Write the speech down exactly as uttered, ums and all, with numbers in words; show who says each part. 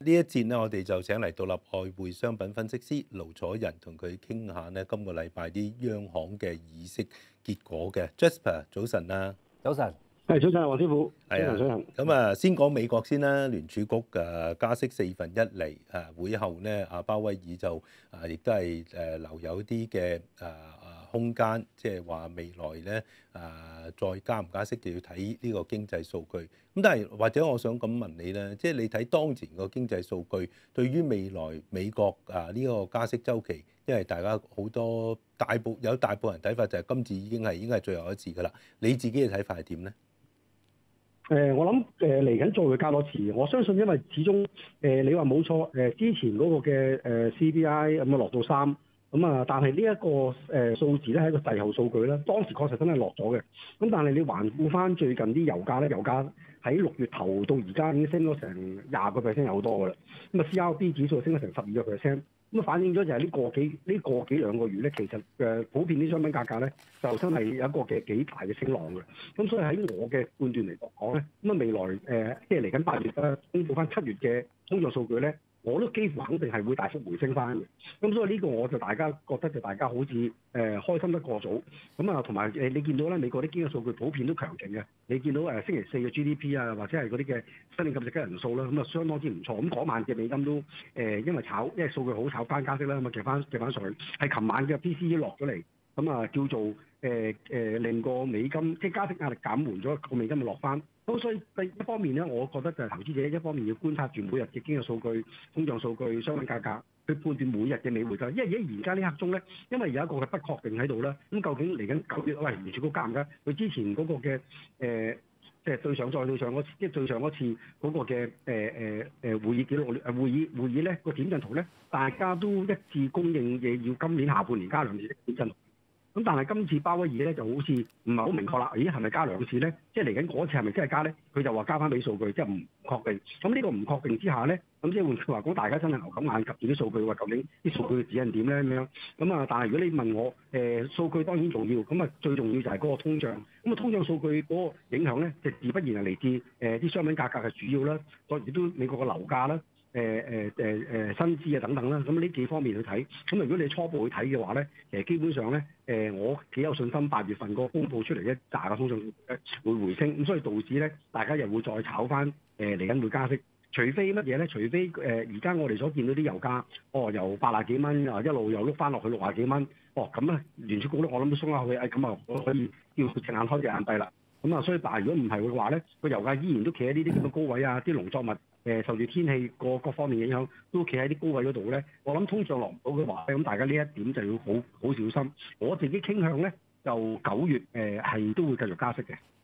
Speaker 1: 呢一節呢，我哋就請嚟獨立外匯商品分析師盧楚仁同佢傾下呢今個禮拜啲央行嘅議息結果嘅。Jasper，早晨啊！
Speaker 2: 早晨，
Speaker 3: 係早晨，黃師傅。
Speaker 1: 係啊，咁啊，先講美國先啦。聯儲局誒加息四分一厘，誒會後呢，阿鮑威爾就啊亦都係誒留有啲嘅誒誒空間，即係話未來咧誒再加唔加息就要睇呢個經濟數據。咁但係或者我想咁問你咧，即係你睇當前個經濟數據，對於未來美國啊呢個加息週期，因為大家好多大部有大部分人睇法就係今次已經係應該係最後一次㗎啦。你自己嘅睇法係點咧？
Speaker 3: 誒、呃，我諗誒嚟緊再會加多次，我相信因為始終誒、呃、你話冇錯，誒、呃、之前嗰個嘅誒、呃、C P I 咁啊落到三，咁啊但係呢一個誒、呃、數字咧係一個滯後數據啦，當時確實真係落咗嘅，咁但係你環顧翻最近啲油價咧，油價喺六月頭到而家已經升咗成廿個 percent 有好多㗎啦，咁啊 C R B 指數升咗成十二個 percent。咁反映咗就係呢個幾呢個幾兩個月咧，其實誒普遍啲商品價格咧就真係有一個嘅幾大嘅升浪嘅。咁所以喺我嘅判斷嚟講咧，咁啊未來誒即係嚟緊八月咧公佈翻七月嘅通脹數據咧，我都幾乎肯定係會大幅回升翻嘅。咁所以呢個我就大家覺得就大家好似誒、呃、開心得過早。咁啊同埋誒你見到咧美國啲經濟數據普遍都強勁嘅。你見到誒星期四嘅 G D P 啊，或者係嗰啲嘅新領咁值嘅人數啦，咁啊相當之唔錯。咁嗰晚嘅美金都誒、呃、因為炒，因為數據好炒翻加息啦，咁啊夾翻夾翻上去。係琴晚嘅 P C E 落咗嚟，咁啊叫做誒誒、呃呃、令個美金即係加息壓力減緩咗，個美金就落翻。咁所以第一方面咧，我覺得就係投資者一方面要觀察住每日嘅經濟數據、通脹數據、商品價格，去判斷每日嘅美匯價。因為而家呢刻鐘咧，因為有一個嘅不確定喺度啦。咁究竟嚟緊九月喂聯儲局加唔加？佢之前嗰個嘅誒、呃，即係對上再對上嗰即係對上嗰次嗰個嘅誒誒誒會議記錄誒會議會議咧個點陣圖咧，大家都一致公認嘅要今年下半年加兩次點陣圖。咁但係今次鮑威爾咧就好似唔係好明確啦，咦係咪加兩次咧？即係嚟緊嗰次係咪真係加咧？佢就話加翻俾數據，即係唔確定。咁呢個唔確定之下咧，咁即係換句話講，大家真係牛咁眼及住啲數據，話究竟啲數據嘅指引點咧咁樣。咁啊，但係如果你問我，誒、呃、數據當然重要，咁啊最重要就係嗰個通脹。咁啊通脹數據嗰個影響咧，就自不然係嚟自誒啲、呃、商品價格嘅主要啦，當然都美國嘅樓價啦。誒誒誒誒薪資啊等等啦，咁呢幾方面去睇，咁如果你初步去睇嘅話咧，其實基本上咧，誒我幾有信心八月份個公佈出嚟一紮嘅通脹誒會回升，咁所以導致咧大家又會再炒翻誒嚟緊會加息，除非乜嘢咧？除非誒而家我哋所見到啲油價，哦由八廿幾蚊啊一路又碌翻落去六廿幾蚊，哦咁啊聯儲局咧我諗都鬆下去，誒咁啊我可以叫隻眼開隻眼閉啦。咁啊，所以但係如果唔係嘅話咧，個油價依然都企喺呢啲咁嘅高位啊，啲農作物誒、呃、受住天氣個各方面影響，都企喺啲高位嗰度咧。我諗通脹落唔到嘅話咧，咁大家呢一點就要好好小心。我自己傾向咧，就九月誒係、呃、都會繼續加息嘅。